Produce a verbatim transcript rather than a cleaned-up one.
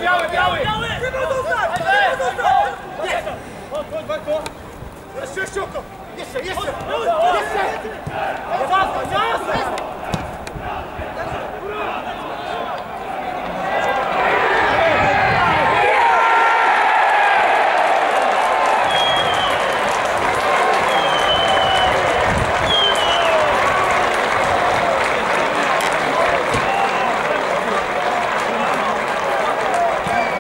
biały, biały! Chyba zostań! Chyba zostań! Chodź, chodź, chodź! Jeszcze, jeszcze oko! Jeszcze, jeszcze! Jeszcze!